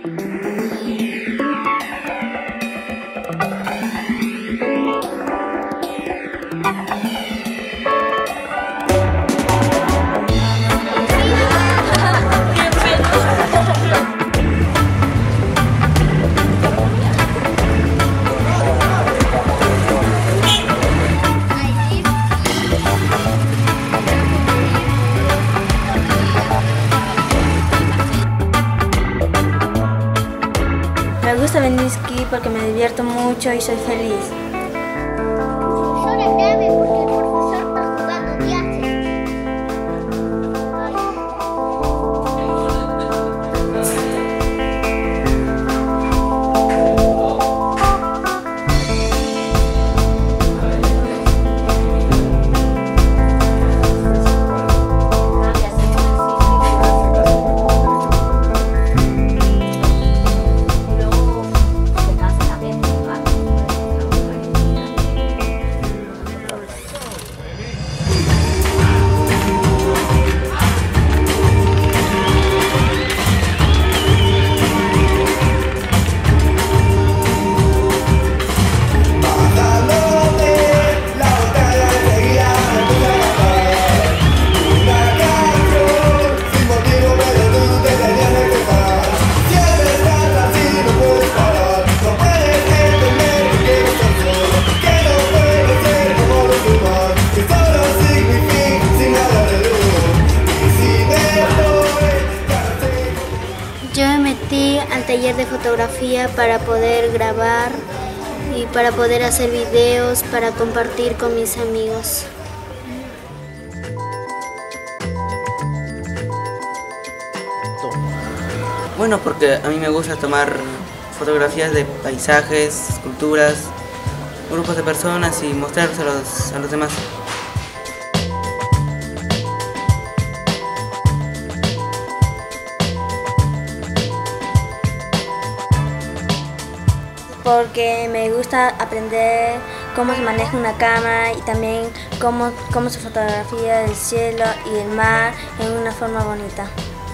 Me gusta venir esquí porque me divierto mucho y soy feliz. Profesor, es grave porque el profesor está jugando viajes. Yo me metí al taller de fotografía para poder grabar y para poder hacer videos, para compartir con mis amigos. Bueno, porque a mí me gusta tomar fotografías de paisajes, esculturas, grupos de personas y mostrárselos a los demás. Porque me gusta aprender cómo se maneja una cámara y también cómo se fotografía el cielo y el mar en una forma bonita.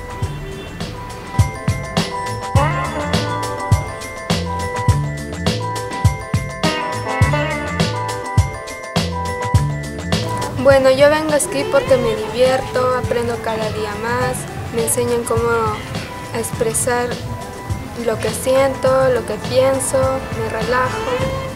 Bueno, yo vengo a esquí porque me divierto, aprendo cada día más, me enseñan cómo expresar lo que siento, lo que pienso, me relajo.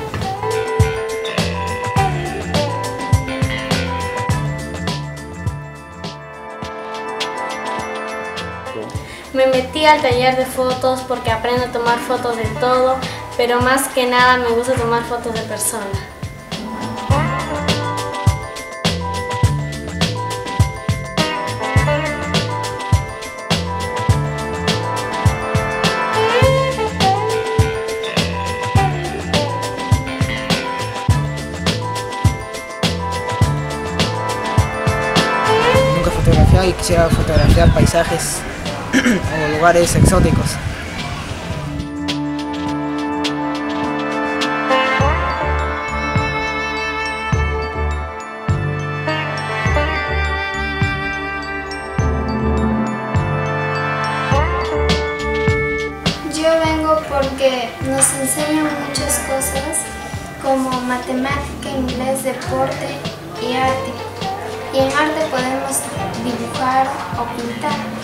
Me metí al taller de fotos porque aprendo a tomar fotos de todo, pero más que nada me gusta tomar fotos de personas. Nunca he fotografiado y quisiera fotografiar paisajes o lugares exóticos. Yo vengo porque nos enseñan muchas cosas como matemática, inglés, deporte y arte. Y en arte podemos dibujar o pintar.